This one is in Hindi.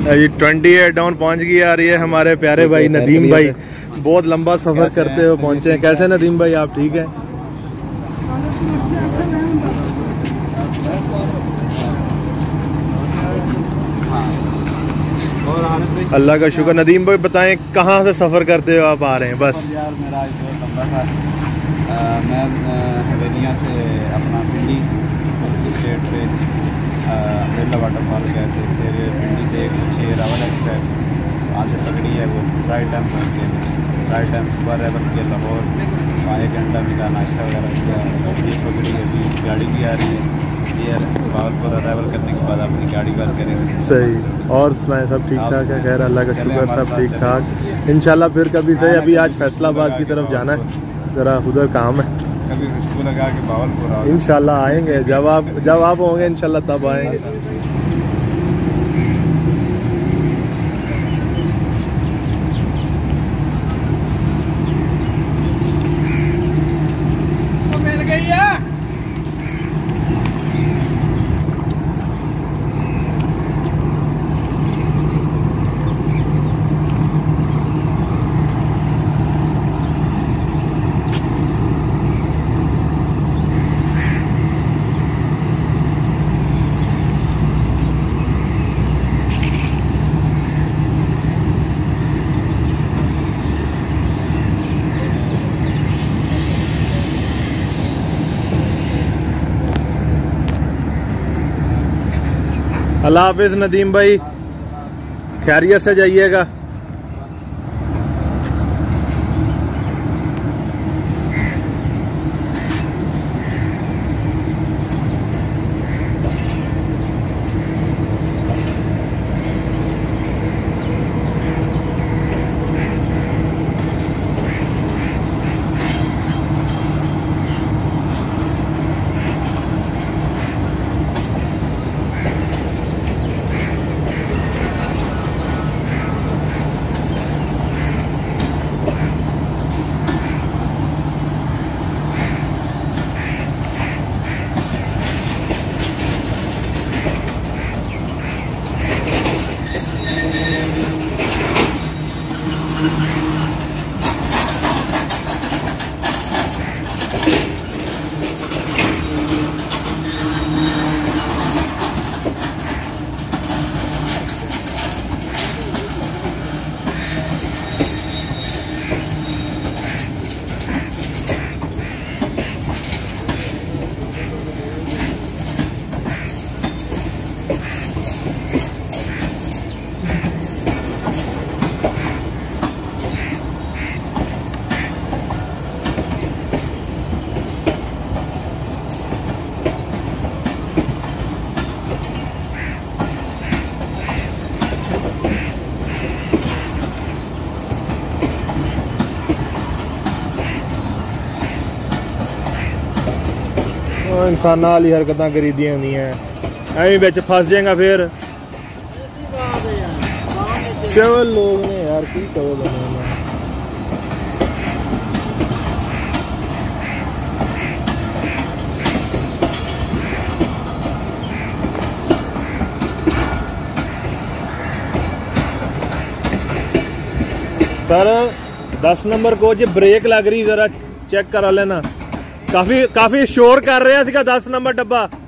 जी 28 डाउन पहुंच गई आ रही है हमारे प्यारे भाई नदीम भाई। बहुत लंबा सफर करते हुए पहुंचे हैं। कैसे नदीम भाई, आप ठीक हैं? अल्लाह का शुक्र। नदीम भाई बताएं कहाँ से सफ़र करते हो आप आ रहे हैं? बस यार मेरा बहुत लंबा था। मैं हवेलियाँ से अपना पिंडी उसी स्टेट पे बिरला वाटरफॉल गए थे। फिर पिंडी से 106 रावल एक्सप्रेस वहाँ से पकड़ी है, वो राइट टाइम पहुँच गए। राइट टाइम सुबह रेवल किया लाहौर, वहाँ 1 घंटा मिला, नाश्ता वगैरह किया, ये पकड़ी। अभी गाड़ी भी आ रही है, ये भावलपुर अराइवल करने के बाद अपनी गाड़ी बात करेंगे। सही। और सुनाए सब ठीक ठाक है? खैर अल्लाह का शुक्र, सब ठीक ठाक इंशाल्लाह। फिर कभी सही, अभी आज फैसलाबाद की तरफ जाना है, ज़रा उधर काम है। कभी उसको लगा कि भावलपुर इंशाल्लाह आएंगे, जब आप होंगे इंशाल्लाह तब आएंगे। मिल गई है। अल्लाह हाफिज़ नदीम भाई, खैरियत से जाइएगा। इंसान नाल ही हरकत करीदियां होंदियां, एवं बिच फस जाएगा। फिर चवल लोग ने यार, की चवल सर 10 नंबर को जो ब्रेक लग रही, जरा चेक करा लेना। काफी शोर कर रहा है 10 नंबर डब्बा।